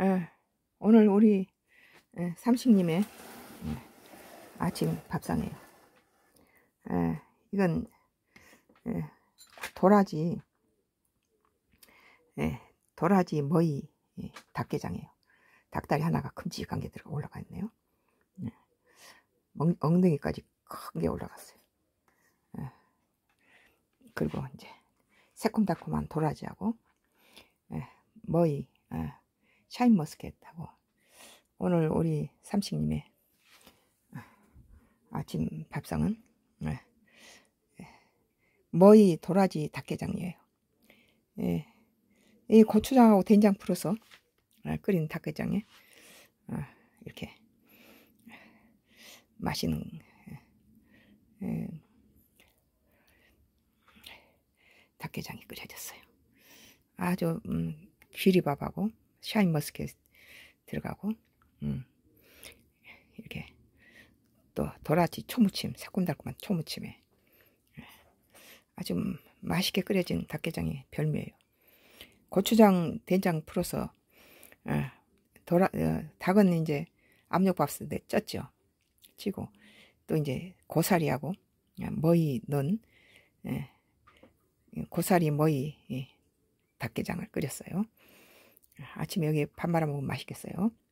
오늘 우리 삼식님의 아침 밥상이에요. 이건 도라지 머위 닭게장이에요. 닭다리 하나가 큼직한 게 들어가 올라가 있네요. 엉덩이까지 큰 게 올라갔어요. 그리고 이제 새콤달콤한 도라지하고 머위 샤인머스켓하고 오늘 우리 삼식님의 아침 밥상은 머위 도라지 닭게장이에요. 이 고추장하고 된장 풀어서 끓인 닭게장에 이렇게 맛있는 닭게장이 끓여졌어요. 아주 귀리밥하고 샤인머스켓 들어가고 이렇게 또 도라지 초무침, 새콤달콤한 초무침에 아주 맛있게 끓여진 닭게장이 별미예요. 고추장 된장 풀어서 닭은 이제 압력밥솥 에 쪘죠. 찌고 또 이제 고사리하고 머위 넣은 고사리 머위 닭게장을 끓였어요. 아침에 여기 밥 말아 먹으면 맛있겠어요.